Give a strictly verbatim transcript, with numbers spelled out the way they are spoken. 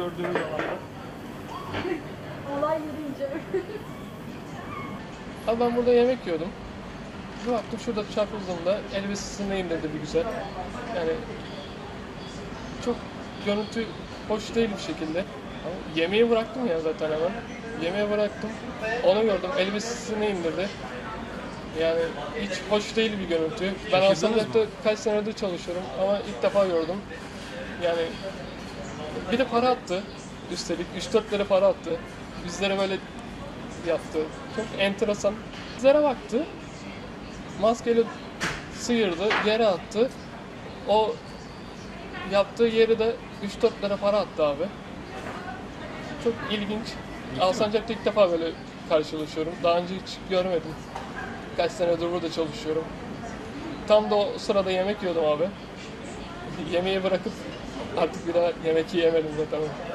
gördüğüm yalanlar. Olay yürüyünce. Abi ben burada yemek yiyordum. Bir baktım şurada çaprazımda elbisesindeyim dedi bir güzel. Yani çok görüntü hoş değil bir şekilde. Ama yemeği bıraktım ya zaten hemen. Yemeği bıraktım. Onu gördüm. Elbisesini indirdi. Yani hiç hoş değil bir görüntü. Ben Alsancak'ta kaç senedir çalışıyorum ama ilk defa gördüm. Yani bir de para attı. Üstelik üç dört lira para attı. Bizlere böyle yaptı. Çok enteresan. Bizlere baktı. Maskeyle sıyırdı, yere attı. O yaptığı yeri de üç dört lira para attı abi. Çok ilginç. Alsancak'ta ilk defa böyle karşılaşıyorum. Daha önce hiç görmedim. Kaç senedir burada çalışıyorum. Tam da o sırada yemek yiyordum abi. Yemeği bırakıp artık bir daha yemek yiyemedim zaten.